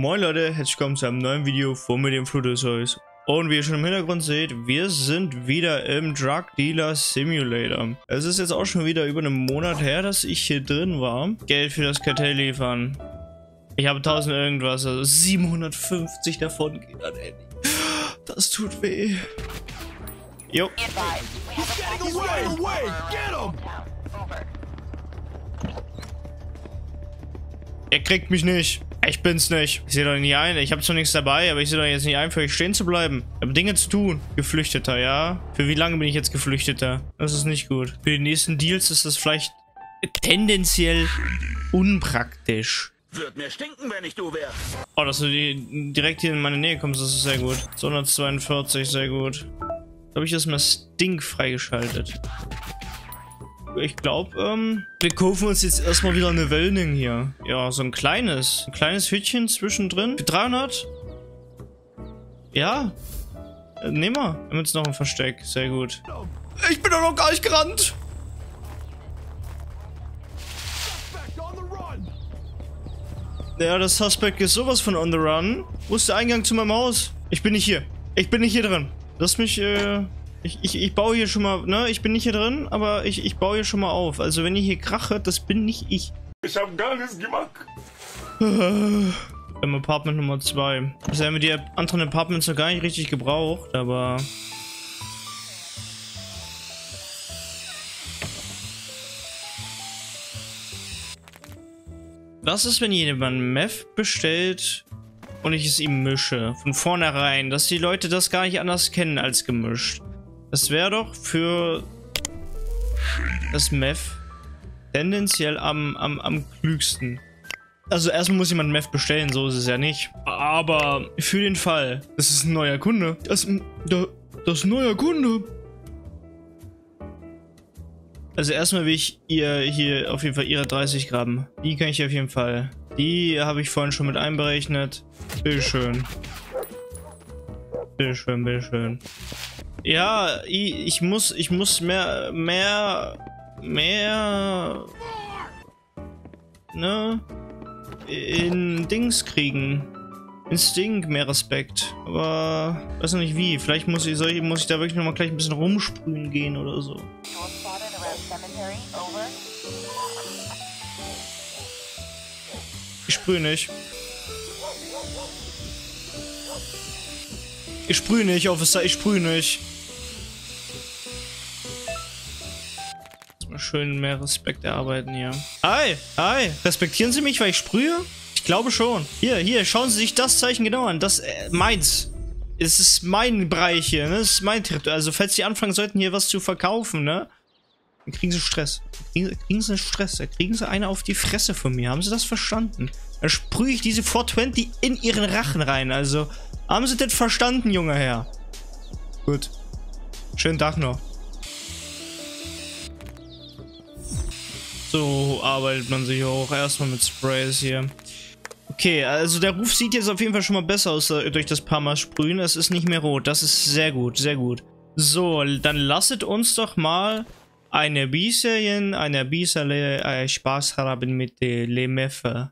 Moin Leute, herzlich willkommen zu einem neuen Video von mir, dem Flutosaurus. Und wie ihr schon im Hintergrund seht, wir sind wieder im Drug Dealer Simulator. Es ist jetzt auch schon wieder über einen Monat her, dass ich hier drin war. Geld für das Kartell liefern. Ich habe 1000 irgendwas, also 750 davon geht an Handy. Das tut weh. Jo. Er kriegt mich nicht. Ich bin's nicht. Ich sehe doch nicht ein. Ich habe zwar nichts dabei, aber ich sehe doch jetzt nicht ein, für euch stehen zu bleiben. Ich habe Dinge zu tun. Geflüchteter, ja. Für wie lange bin ich jetzt Geflüchteter? Das ist nicht gut. Für die nächsten Deals ist das vielleicht tendenziell unpraktisch. Würde mir stinken, wenn ich du wäre. Oh, dass du direkt hier in meine Nähe kommst, das ist sehr gut. 242, sehr gut. Da habe ich erstmal Stink freigeschaltet. Ich glaube, wir kaufen uns jetzt erstmal wieder eine Wellning hier. Ja, so ein kleines Hütchen zwischendrin. Für 300? Ja. Nehmen wir. Wir haben jetzt noch ein Versteck. Sehr gut. Ich bin doch noch gar nicht gerannt. Ja, das Suspect ist sowas von on the run. Wo ist der Eingang zu meinem Haus? Ich bin nicht hier. Ich bin nicht hier drin. Lass mich, Ich baue hier schon mal, ne? Ich bin nicht hier drin, aber ich baue hier schon mal auf. Also wenn ihr hier krachet, das bin nicht ich. Ich habe gar nichts gemacht. Im Apartment Nummer 2. Bisher haben wir die anderen Apartments noch gar nicht richtig gebraucht, aber... Was ist, wenn jemand Meth bestellt und ich es ihm mische? Von vornherein, dass die Leute das gar nicht anders kennen als gemischt. Das wäre doch für das Meth tendenziell am klügsten. Also erstmal muss jemand Meth bestellen, so ist es ja nicht. Aber für den Fall, das ist ein neuer Kunde. Das ist ein neuer Kunde. Also erstmal will ich ihr hier auf jeden Fall ihre 30 Gramm. Die kann ich auf jeden Fall. Die habe ich vorhin schon mit einberechnet. Bitteschön. Bitteschön, bitteschön. Ja, ich muss mehr, ne, in Dings kriegen. In Stink mehr Respekt. Aber, weiß noch nicht wie. Vielleicht muss ich da wirklich nochmal gleich ein bisschen rumsprühen gehen oder so. Ich sprühe nicht. Ich sprühe nicht, Officer, ich sprühe nicht. Mal schön mehr Respekt erarbeiten hier. Hi, hi, respektieren Sie mich, weil ich sprühe? Ich glaube schon. Hier, schauen Sie sich das Zeichen genau an. Das, meins. Es ist mein Bereich hier, ne? Das ist mein Territorium. Also, falls Sie anfangen sollten, hier was zu verkaufen, ne? Dann kriegen Sie Stress. Kriegen Sie Stress. Da kriegen Sie eine auf die Fresse von mir. Haben Sie das verstanden? Dann sprühe ich diese 420 in Ihren Rachen rein. Also, haben Sie das verstanden, junger Herr? Gut. Schönen Tag noch. So arbeitet man sich auch. Erstmal mit Sprays hier. Okay, also der Ruf sieht jetzt auf jeden Fall schon mal besser aus durch das paar Mal Sprühen. Es ist nicht mehr rot. Das ist sehr gut, sehr gut. So, dann lasset uns doch mal eine bisschen Spaß haben mit der Lemeffe.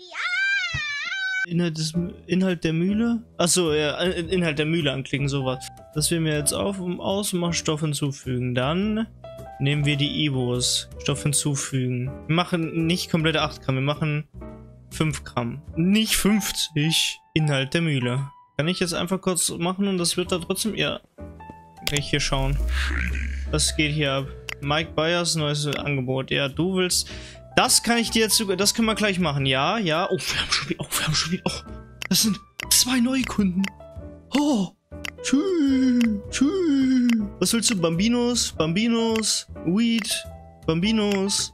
Inhalt der Mühle? Achso, ja, Inhalt der Mühle anklicken, sowas. Das wählen wir jetzt auf, um Außenstoff hinzufügen. Dann nehmen wir die Ibos. Stoff hinzufügen. Wir machen nicht komplette 8 Gramm, wir machen 5 Gramm. Nicht 50. Inhalt der Mühle. Kann ich jetzt einfach kurz machen und das wird da trotzdem... Ja. Kann ich hier schauen. Was geht hier ab? Mike Byers, neues Angebot. Ja, du willst... Das kann ich dir jetzt sogar, das können wir gleich machen, ja, ja. Oh, wir haben schon wieder, oh, das sind 2 neue Kunden. Oh, tschüss. Was willst du? Bambinos, Weed, Bambinos.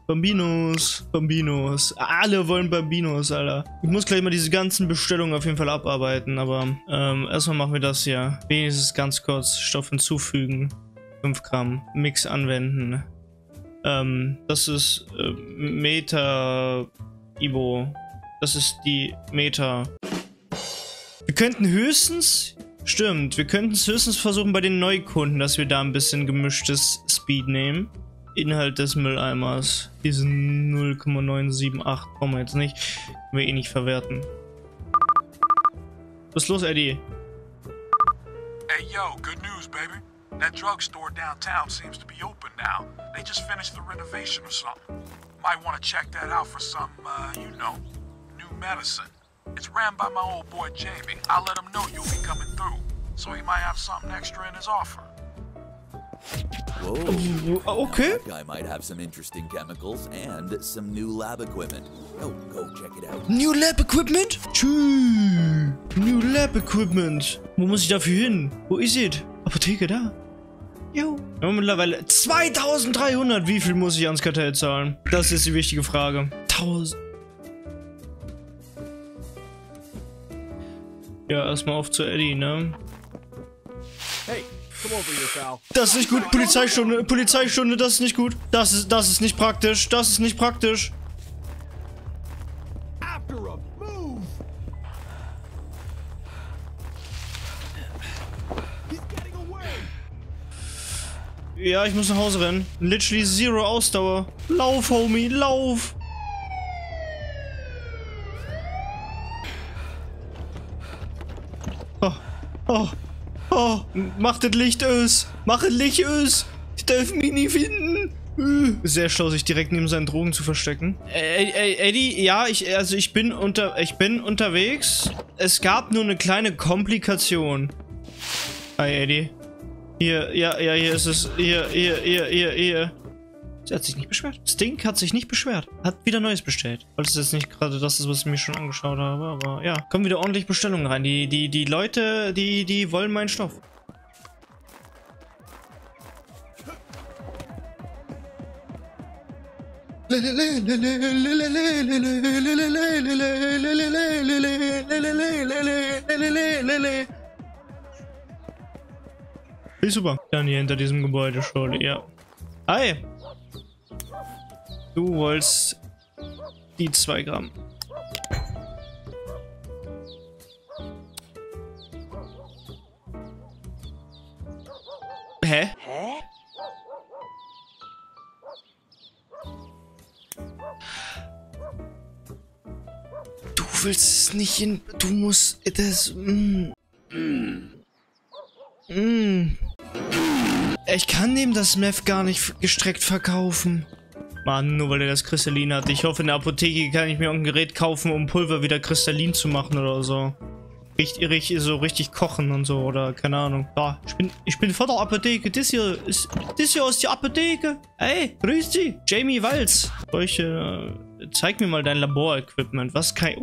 Alle wollen Bambinos, Alter. Ich muss gleich mal diese ganzen Bestellungen auf jeden Fall abarbeiten, aber erstmal machen wir das hier. Wenigstens ganz kurz, Stoff hinzufügen. 5 Gramm, Mix anwenden. Das ist Meta Ibo. Das ist die Meta. Wir könnten höchstens... Stimmt, wir könnten es höchstens versuchen bei den Neukunden, dass wir da ein bisschen gemischtes Speed nehmen. Inhalt des Mülleimers. Diese 0,978 brauchen wir jetzt nicht. Können wir eh nicht verwerten. Was ist los, Eddie? Hey, yo, good news, baby. That drugstore downtown seems to be open now. They just finished the renovation or something. Might want to check that out for some, you know, new medicine. It's ran by my old boy Jamie. I'll let him know you'll be coming through, so he might have something extra in his offer. Whoa. Okay. That guy might have some interesting chemicals and some new lab equipment. Go check it out. New Lab Equipment? Tschüss. New Lab Equipment. Wo muss ich dafür hin? Wo ist es? Apotheke da. Jo. Wir haben mittlerweile 2300. Wie viel muss ich ans Kartell zahlen? Das ist die wichtige Frage. 1000. Ja, erstmal auf zu Eddie, ne? Hey, come over here, pal. Das ist nicht gut. Polizeistunde, Polizeistunde, das ist nicht gut. Das ist nicht praktisch. Das ist nicht praktisch. After him, move! He's getting away. Ja, ich muss nach Hause rennen. Literally zero Ausdauer. Lauf, Homie, lauf. Oh, mach das Licht aus. Mach das Licht aus. Ich darf mich nie finden. Sehr schlau, sich direkt neben seinen Drogen zu verstecken. Eddie, ja, ich bin unterwegs. Es gab nur eine kleine Komplikation. Hi, Eddie. Hier ist es. Hier. Sie hat sich nicht beschwert. Stink hat sich nicht beschwert. Hat wieder Neues bestellt. Weil es jetzt nicht gerade das ist, was ich mir schon angeschaut habe. Aber ja, kommen wieder ordentlich Bestellungen rein. Die Leute, die wollen meinen Stoff. Ist super. Dann hier hinter diesem Gebäude schon, ja. Hi. Du wolltest die 2 Gramm. Hä? Du willst es nicht in... Du musst das... Ich kann dem das Meth gar nicht gestreckt verkaufen. Mann, nur weil er das Kristallin hat. Ich hoffe, in der Apotheke kann ich mir irgendein Gerät kaufen, um Pulver wieder kristallin zu machen oder so. Richtig kochen und so, oder keine Ahnung. Ja, ich bin vor der Apotheke. Das hier ist die Apotheke. Hey, grüß dich. Jamie Walz. Zeig mir mal dein Laborequipment. Was kann ich...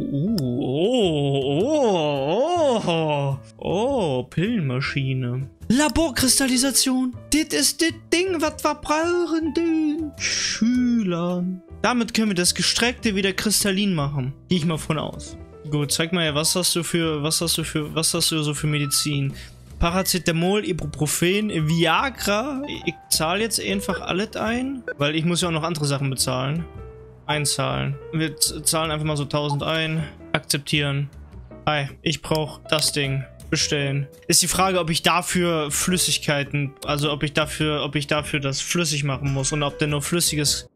Oh, Pillenmaschine. Laborkristallisation. Das ist das Ding, was wir brauchen, den Schülern. Damit können wir das Gestreckte wieder kristallin machen. Gehe ich mal von aus. Gut, zeig mal her, was hast du so für Medizin? Paracetamol, Ibuprofen, Viagra. Ich zahle jetzt einfach alles ein, weil ich muss ja auch noch andere Sachen bezahlen. Einzahlen. Wir zahlen einfach mal so 1000 ein. Akzeptieren. Hi, ich brauche das Ding. Bestellen. Ist die Frage, ob ich dafür Flüssigkeiten, also ob ich dafür das flüssig machen muss und ob der nur flüssiges...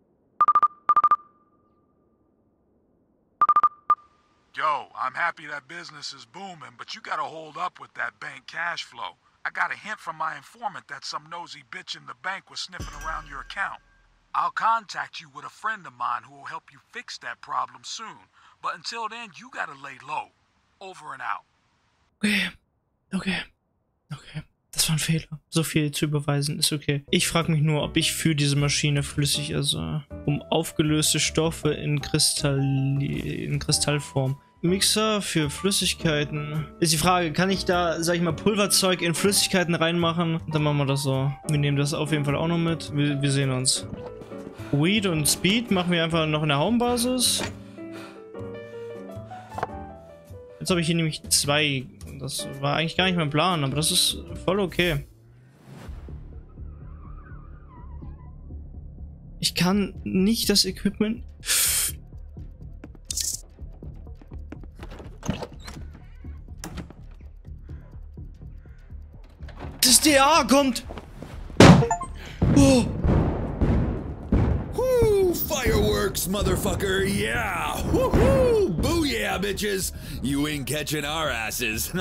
Yo, I'm happy that business is booming, but you gotta hold up with that bank cash flow. I got a hint from my informant that some nosy bitch in the bank was sniffing around your account. I'll contact you with a friend of mine who will help you fix that problem soon. But until then, you gotta lay low. Over and out. Okay. Das war ein Fehler. So viel zu überweisen ist okay. Ich frage mich nur, ob ich für diese Maschine flüssig, also um aufgelöste Stoffe in Kristallform. Mixer für Flüssigkeiten. Ist die Frage, kann ich da, sag ich mal, Pulverzeug in Flüssigkeiten reinmachen? Dann machen wir das so. Wir nehmen das auf jeden Fall auch noch mit. Wir sehen uns. Weed und Speed machen wir einfach noch in der Homebasis. Jetzt habe ich hier nämlich 2. Das war eigentlich gar nicht mein Plan, aber das ist voll okay. Ich kann nicht das Equipment... Das DA kommt! Oh! Woo! Fireworks, motherfucker! Yeah! Woohoo! Booyah! Yeah, bitches! You ain't catching our asses.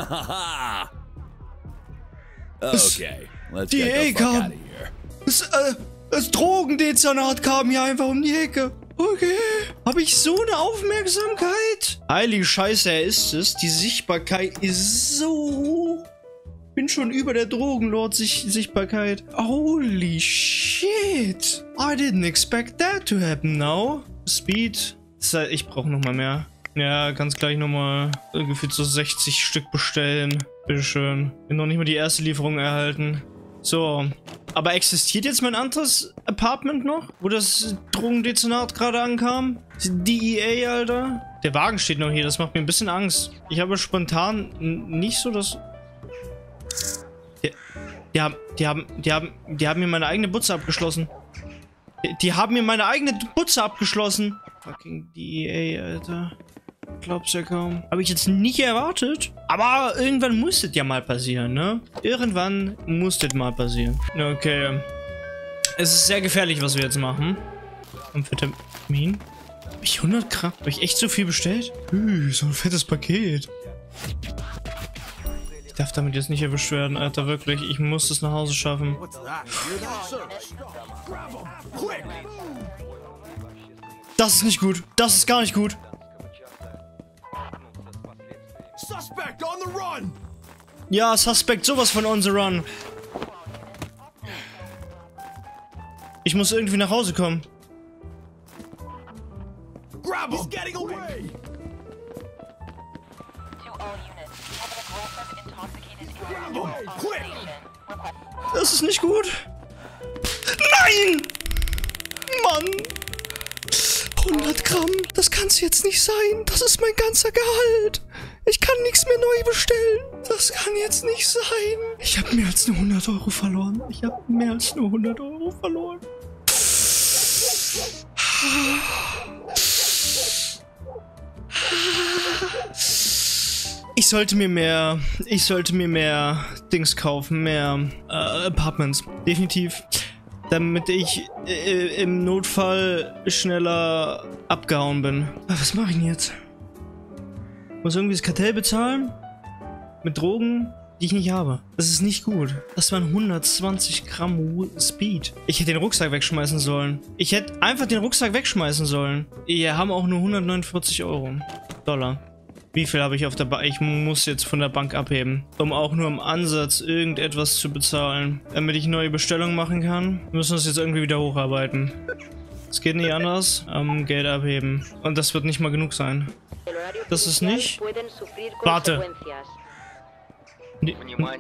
Okay, let's get the fuck out of here. Das Drogendezernat kam hier einfach um die Ecke. Okay. Habe ich so eine Aufmerksamkeit? Heilige Scheiße, er ist es. Die Sichtbarkeit ist so hoch. Bin schon über der Drogenlord-Sichtbarkeit. Holy shit. I didn't expect that to happen now. Speed. Ich brauche nochmal mehr. Ja, ganz gleich nochmal gefühlt so 60 Stück bestellen. Bitteschön. Bin noch nicht mal die erste Lieferung erhalten. So. Aber existiert jetzt mein anderes Apartment noch? Wo das Drogendezernat gerade ankam? DEA, Alter. Der Wagen steht noch hier, das macht mir ein bisschen Angst. Ich habe spontan nicht so das... Die haben mir meine eigene Butze abgeschlossen. Die haben mir meine eigene Butze abgeschlossen. Fucking DEA, Alter. Glaub's ja kaum. Habe ich jetzt nicht erwartet. Aber irgendwann muss das ja mal passieren, ne? Irgendwann muss das mal passieren. Okay. Es ist sehr gefährlich, was wir jetzt machen. Amphetamin. Habe ich 100 Gramm? Habe ich echt so viel bestellt? So ein fettes Paket. Ich darf damit jetzt nicht erwischt werden, Alter. Wirklich. Ich muss es nach Hause schaffen. Das ist nicht gut. Das ist gar nicht gut. Suspect on the run! Ja, Suspect, sowas von on the run. Ich muss irgendwie nach Hause kommen. Grab him! He's getting away! Das ist nicht gut. Nein! Mann! 100 Gramm, das kann's jetzt nicht sein. Das ist mein ganzer Gehalt. Ich kann nichts mehr neu bestellen. Das kann jetzt nicht sein. Ich habe mehr als nur 100 Euro verloren. Ich habe mehr als nur 100 Euro verloren. Ich sollte mir mehr Dings kaufen, mehr Apartments. Definitiv. Damit ich im Notfall schneller abgehauen bin. Was mache ich denn jetzt? Muss irgendwie das Kartell bezahlen? Mit Drogen, die ich nicht habe. Das ist nicht gut. Das waren 120 Gramm Speed. Ich hätte den Rucksack wegschmeißen sollen. Ich hätte einfach den Rucksack wegschmeißen sollen. Wir haben auch nur 149 Euro. Dollar. Wie viel habe ich auf der Bank? Ich muss jetzt von der Bank abheben, um auch nur im Ansatz irgendetwas zu bezahlen. Damit ich neue Bestellungen machen kann, müssen wir es jetzt irgendwie wieder hocharbeiten. Es geht nicht anders. Geld abheben. Und das wird nicht mal genug sein. Das ist nicht... Warte. Die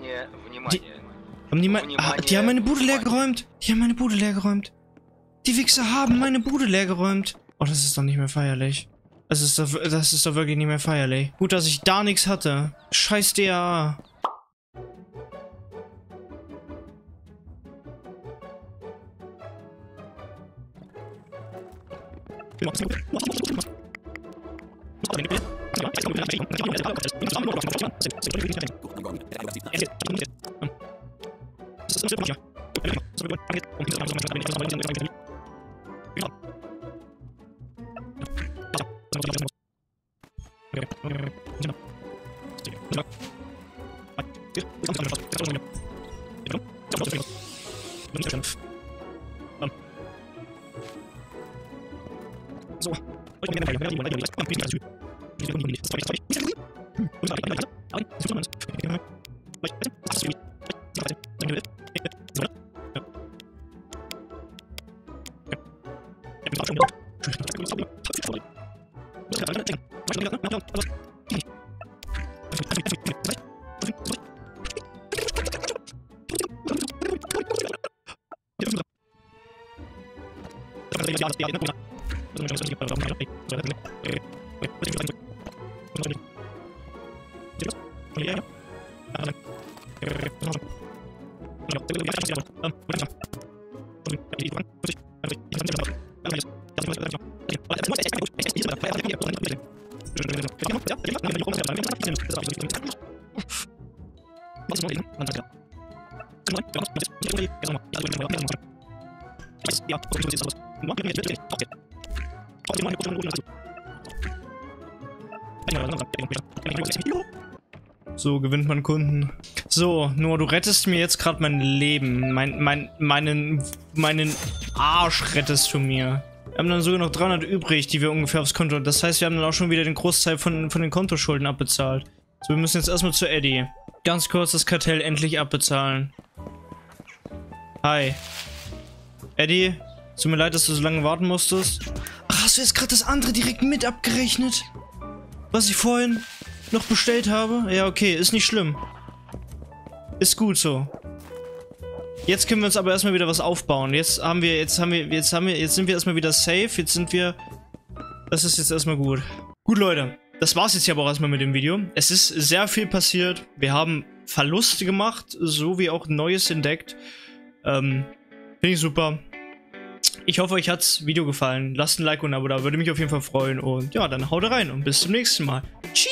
haben meine Bude leer geräumt. Die haben meine Bude leer geräumt. Die Wichser haben meine Bude leer geräumt. Oh, das ist doch nicht mehr feierlich. Das ist doch wirklich nicht mehr feierlich. Gut, dass ich da nichts hatte. Scheiß DA. So gewinnt man Kunden. So, Noah, du rettest mir jetzt gerade mein Leben. Meinen Arsch rettest du mir. Wir haben dann sogar noch 300 übrig, die wir ungefähr aufs Konto. Das heißt, wir haben dann auch schon wieder den Großteil von den Kontoschulden abbezahlt. So, wir müssen jetzt erstmal zu Eddie. Ganz kurz das Kartell endlich abbezahlen. Hi. Eddie, es tut mir leid, dass du so lange warten musstest. Ach, hast du jetzt gerade das andere direkt mit abgerechnet? Was ich vorhin noch bestellt habe? Ja, okay, ist nicht schlimm. Ist gut so. Jetzt können wir uns aber erstmal wieder was aufbauen. Jetzt sind wir erstmal wieder safe. Das ist jetzt erstmal gut. Gut, Leute. Das war's jetzt aber auch erstmal mit dem Video. Es ist sehr viel passiert. Wir haben Verluste gemacht, so wie auch Neues entdeckt. Finde ich super. Ich hoffe, euch hat's Video gefallen. Lasst ein Like und ein Abo da, würde mich auf jeden Fall freuen. Und ja, dann haut rein und bis zum nächsten Mal. Tschüss.